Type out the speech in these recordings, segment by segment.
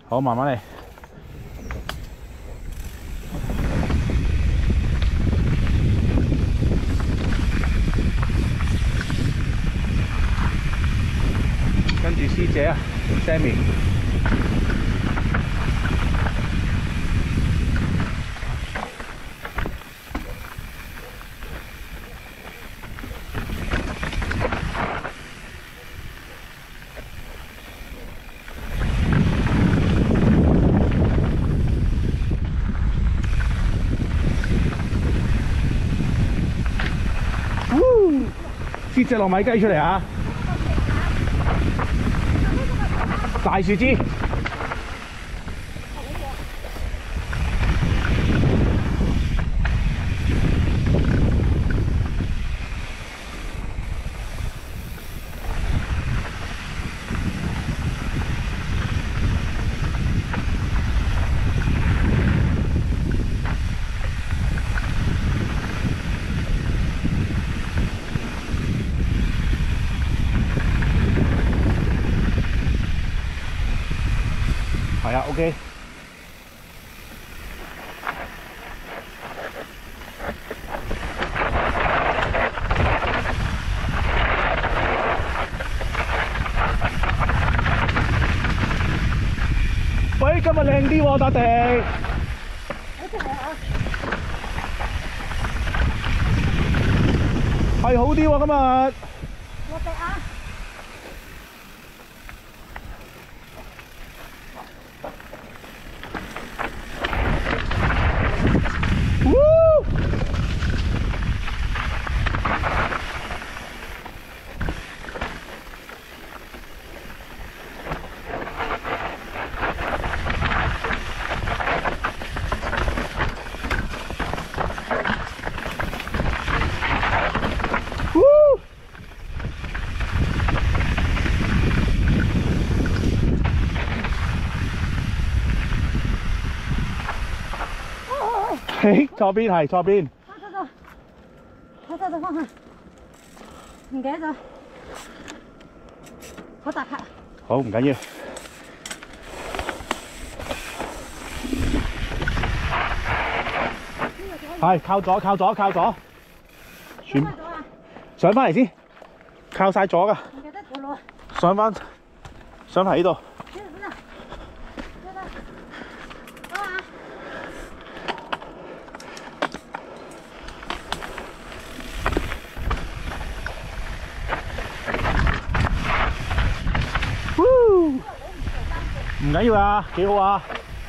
好，慢慢嚟。跟住師姐啊 ，Sammy。切隻糯米雞出嚟啊！大樹枝。係啊 ，OK。喂，今日靚啲喎，笪地。係好啲喎，今日。 落地啊！ 左邊係左邊。 走方向，唔記得咗，好大卡。 好，唔緊要。係靠左，靠左，靠左。 轉上返嚟先，靠晒左㗎。 唔記得條路。 上返呢度。唔緊要啊，幾好啊！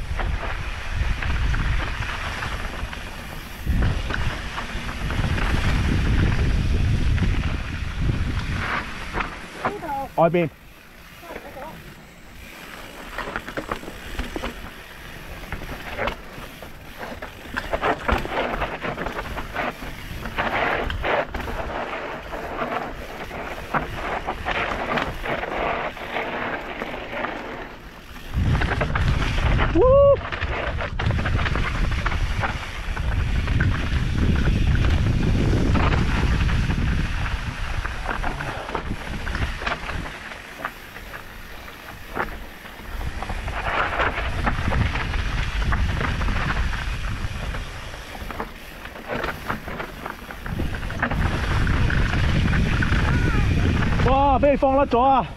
外邊。哇！俾你放甩咗啊！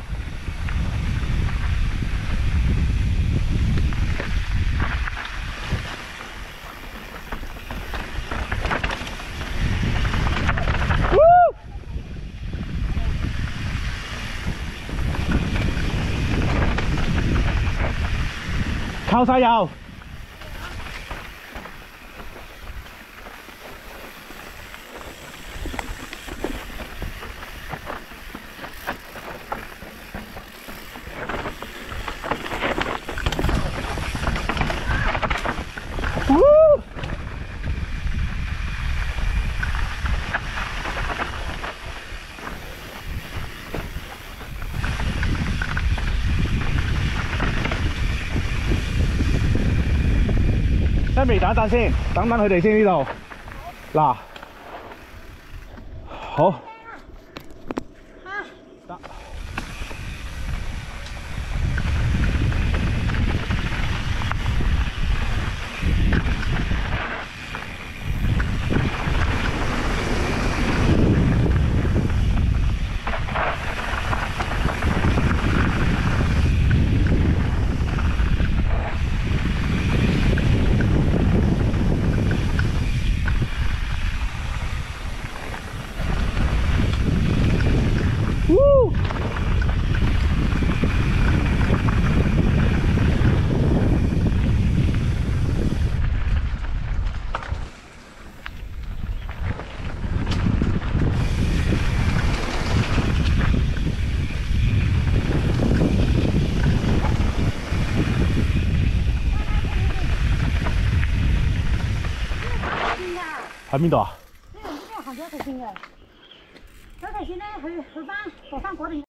靠晒油。未等一等先，等佢哋先呢度。嗱，好，得。 喺邊度啊？ 呢度行咗一條線嘅，嗰條線咧去翻火山嗰邊。